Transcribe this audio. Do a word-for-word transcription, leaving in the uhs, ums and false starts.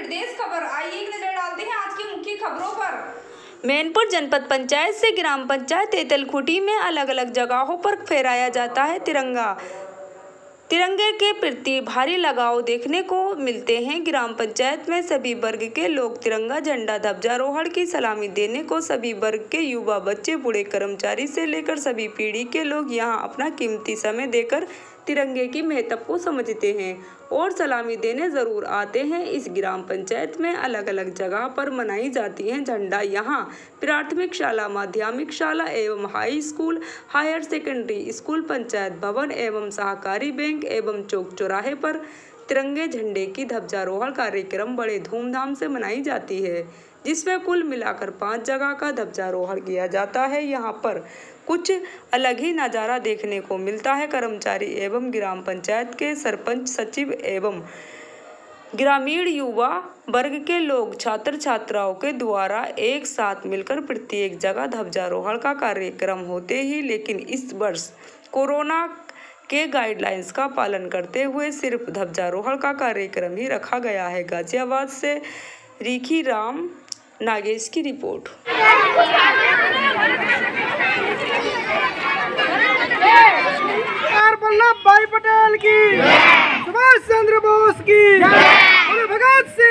प्रदेश खबर। आइए एक नजर डालते हैं आज की मुख्य खबरों पर। मैनपुर जनपद पंचायत से ग्राम पंचायत तेतलखुटी में अलग अलग जगहों पर फहराया जाता है तिरंगा। तिरंगे के प्रति भारी लगाव देखने को मिलते हैं। ग्राम पंचायत में सभी वर्ग के लोग तिरंगा झंडा ध्वजारोहण की सलामी देने को सभी वर्ग के युवा, बच्चे, बूढ़े, कर्मचारी से लेकर सभी पीढ़ी के लोग यहां अपना कीमती समय देकर तिरंगे की महत्व को समझते हैं और सलामी देने जरूर आते हैं। इस ग्राम पंचायत में अलग अलग जगह पर मनाई जाती है झंडा। यहाँ प्राथमिक शाला, माध्यमिक शाला एवं high school, higher secondary school, panchayat भवन एवं सहकारी बैंक एवं चौक चौराहे पर तिरंगे झंडे की ध्वजारोहण कार्यक्रम बड़े धूमधाम से मनाई जाती है, जिसमें कुल मिलाकर पाँच जगह का ध्वजारोहण किया जाता है। यहाँ पर कुछ अलग ही नज़ारा देखने को मिलता है। कर्मचारी एवं ग्राम पंचायत के सरपंच, सचिव एवं ग्रामीण युवा वर्ग के लोग, छात्र छात्राओं के द्वारा एक साथ मिलकर प्रत्येक जगह ध्वजारोहण का कार्यक्रम होते ही, लेकिन इस वर्ष कोरोना के गाइडलाइंस का पालन करते हुए सिर्फ ध्वजारोहण का कार्यक्रम ही रखा गया है। गाजियाबाद से रिखी राम नागेश की रिपोर्ट। वल्लभ भाई पटेल की, सुभाष चंद्र बोस की, भगत सिंह